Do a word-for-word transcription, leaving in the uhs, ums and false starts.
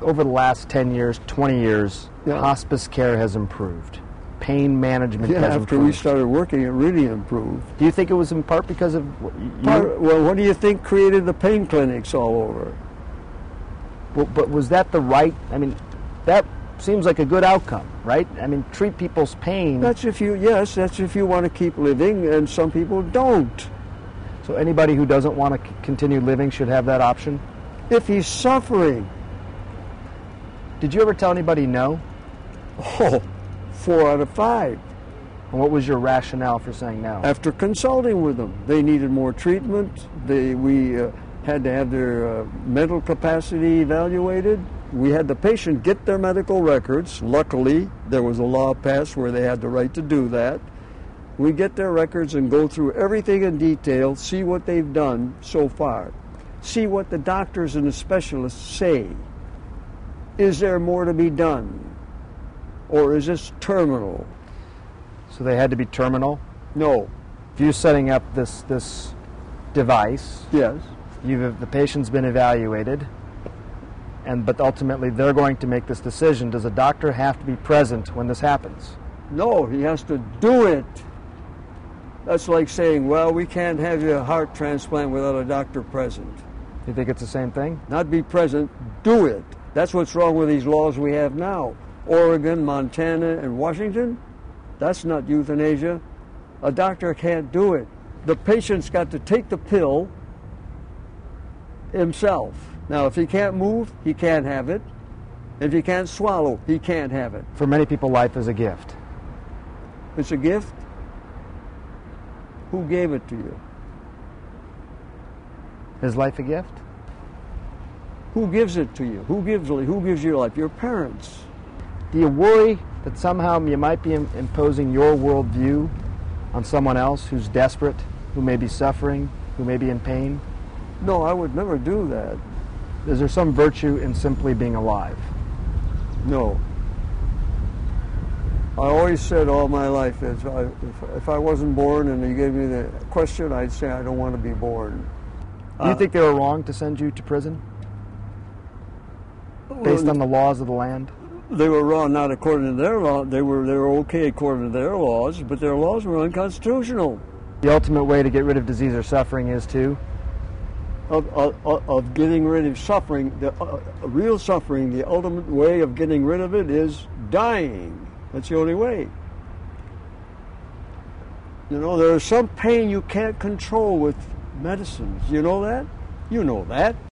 over the last ten years, twenty years, Yeah. hospice care has improved. Pain management Yeah, has after improved. we started working, it really improved. Do you think it was in part because of what you? Part, well, what do you think created the pain clinics all over? Well, but was that the right? I mean, that seems like a good outcome, right? I mean, treat people's pain. That's if you, yes, that's if you want to keep living, and some people don't. So anybody who doesn't want to c- continue living should have that option? If he's suffering, Did you ever tell anybody no? oh, four out of five. And what was your rationale for saying no? After consulting with them, they needed more treatment. They, we uh, had to have their uh, mental capacity evaluated. We had the patient get their medical records. Luckily, there was a law passed where they had the right to do that. We get their records and go through everything in detail, see what they've done so far, see what the doctors and the specialists say. Is there more to be done? Or is this terminal? So they had to be terminal? No. If you're setting up this this device, Yes. you've, the patient's been evaluated, and but ultimately they're going to make this decision. Does a doctor have to be present when this happens? No, he has to do it. That's like saying, well, we can't have you a heart transplant without a doctor present. You think it's the same thing? Not be present, do it. That's what's wrong with these laws we have now. Oregon, Montana, and Washington, that's not euthanasia. A doctor can't do it. The patient's got to take the pill himself. Now, if he can't move, he can't have it. If he can't swallow, he can't have it. For many people, life is a gift. It's a gift. Who gave it to you? Is life a gift? Who gives it to you? Who gives who gives you life? Your parents. Do you worry that somehow you might be im- imposing your worldview on someone else who's desperate, who may be suffering, who may be in pain? No, I would never do that. Is there some virtue in simply being alive? No. I always said all my life, if I, if, if I wasn't born and you gave me the question, I'd say I don't want to be born. Do you Uh, think they were wrong to send you to prison based on the laws of the land? They were wrong, not according to their law. They were they were okay according to their laws, but their laws were unconstitutional. The ultimate way to get rid of disease or suffering is to? Of, of, of getting rid of suffering, the uh, real suffering, the ultimate way of getting rid of it is dying. That's the only way. You know, there is some pain you can't control with medicines. You know that? You know that.